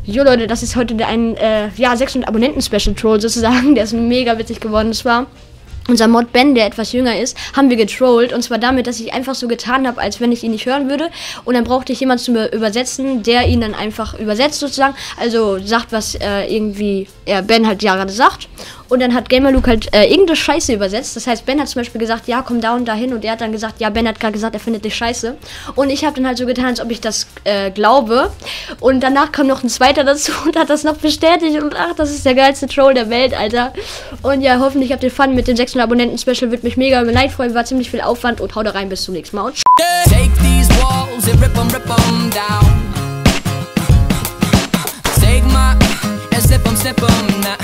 Jo Leute, das ist heute ein 600 Abonnenten-Special-Troll sozusagen. Der ist mega witzig geworden. Das war unser Mod Ben, der etwas jünger ist, haben wir getrollt. Und zwar damit, dass ich einfach so getan habe, als wenn ich ihn nicht hören würde. Und dann brauchte ich jemanden zum Übersetzen, der ihn dann einfach übersetzt sozusagen. Also sagt, was irgendwie Ben halt ja gerade sagt. Und dann hat Gamerluke halt irgendeine Scheiße übersetzt. Das heißt, Ben hat zum Beispiel gesagt, ja, komm da und dahin. Und er hat dann gesagt, ja, Ben hat gerade gesagt, er findet dich scheiße. Und ich habe dann halt so getan, als ob ich das glaube. Und danach kam noch ein zweiter dazu und hat das noch bestätigt. Und ach, das ist der geilste Troll der Welt, Alter. Und ja, hoffentlich habt ihr Fun mit dem 600 Abonnenten-Special. Würde mich mega über Neid freuen. War ziemlich viel Aufwand. Und haut da rein, bis zum nächsten Mal. Und Take these walls and rip 'em down. Take my and slip 'em now.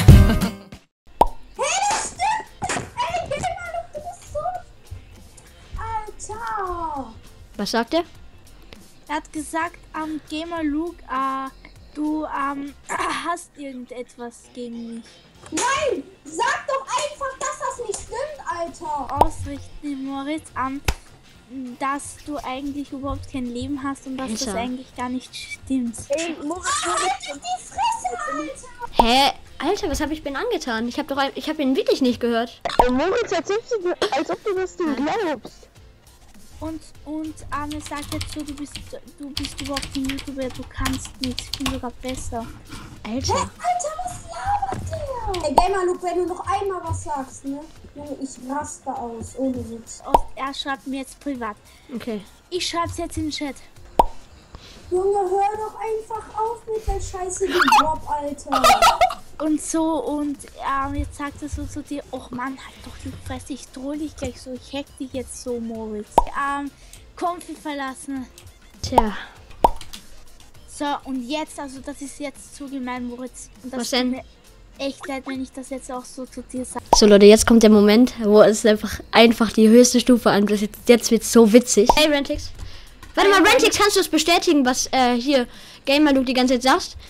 Alter! was sagt er? Er hat gesagt, Gamerluke, du hast irgendetwas gegen mich. Nein! Sag doch einfach, dass das nicht stimmt, Alter! Ausrichten, Moritz, dass du eigentlich überhaupt kein Leben hast und dass das Alter. eigentlich gar nicht stimmt. Ey, Moritz, halt die Fresse, Alter! Hä? Alter, was habe ich Ben angetan? Ich habe ihn wirklich nicht gehört. Moritz, erzählst du, als ob du das nicht glaubst. Und er sagt jetzt so, du bist überhaupt kein YouTuber, du kannst nichts, ich bin sogar besser. Alter. Alter, was labert der? Ey, Gamerluke, wenn du noch einmal was sagst, ne? Junge, ich raste aus, ohne Witz. Er schreibt mir jetzt privat. Okay. Ich schreib's jetzt in den Chat. Junge, hör doch einfach auf mit der Scheiße, du Bob, Alter! Und jetzt sagt er so zu dir, oh Mann, halt doch die Fresse, ich drohe dich gleich so, ich hack dich jetzt so, Moritz. Konfi verlassen. Tja. So, und jetzt, also das ist jetzt zu gemein, Moritz. Und das Was denn? tut mir echt leid, wenn ich das jetzt auch so zu dir sage. So Leute, jetzt kommt der Moment, wo es einfach die höchste Stufe anbietet. Jetzt wird's so witzig. Hey Rentix. Warte mal, Rentix, kannst du es bestätigen, was hier Gamerluke die ganze Zeit sagt?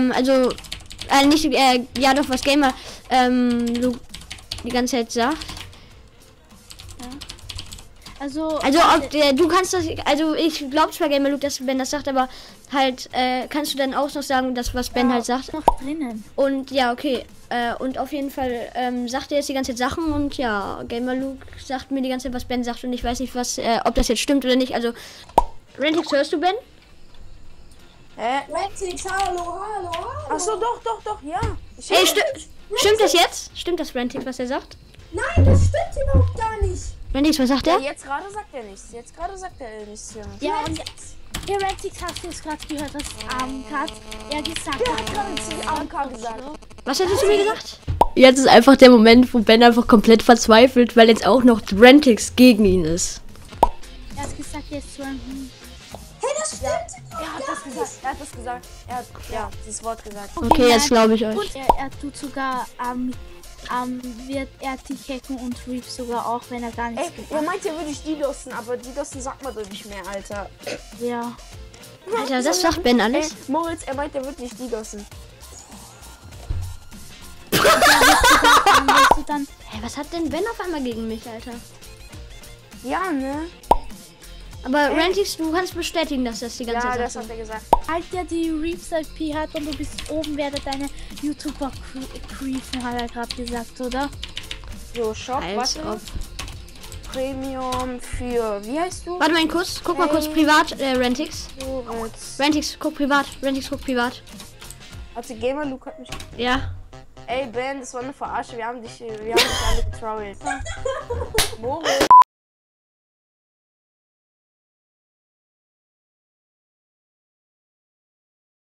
Was Gamerluke die ganze Zeit sagt. Also Du kannst das, also ich glaube zwar Gamerluke, dass Ben das sagt, aber halt, kannst du dann auch noch sagen, das was Ben halt sagt? noch drinnen. Und ja, okay. Und auf jeden Fall sagt er jetzt die ganze Zeit Sachen und ja, Gamerluke sagt mir die ganze Zeit, was Ben sagt und ich weiß nicht, ob das jetzt stimmt oder nicht. Also, Rentix, hörst du Ben? Rentix, hallo! Achso, doch, ja. Hey, stimmt das jetzt? Stimmt das, Rentix, was er sagt? Nein, das stimmt überhaupt gar nicht! Rentix, was sagt er? Jetzt gerade sagt er nichts. Junge. Ja, und hier, Rentix, hast du es gerade gehört, was gerade er gesagt hat? Was hast du zu mir gesagt? Jetzt ist einfach der Moment, wo Ben einfach komplett verzweifelt, weil jetzt auch noch Rentix gegen ihn ist. Er hat gesagt, jetzt Hey, das stimmt! Er hat das gesagt. Er hat dieses Wort gesagt. Okay, jetzt glaube ich euch. Und er tut sogar, wird er dich hacken und Reef sogar auch, wenn er gar nichts Er meinte, er würde ich DDoSen, aber DDoSen sagt man doch nicht mehr, Alter. Ja. Alter, das sagt Ben alles. Moritz, er meinte, er würde nicht DDoSen. Dann Hey, was hat denn Ben auf einmal gegen mich, Alter? Ja, ne? Aber Rentix, du kannst bestätigen, dass das die ganze Ja, Zeit das so hat er gesagt. halt ja die Reefs IP hat und du bist oben, werde deine YouTuber creepen, hat er gerade gesagt, oder? So, Shop, Als warte. ob. Premium für, wie heißt du? Warte mal kurz, guck mal kurz privat, Rentix. Moritz. Rentix, guck privat, Rentix, guck privat. Also Gamerluke hat mich... Ja. Ey Ben, das war eine Verarsche, wir haben dich alle getrollt. Moritz.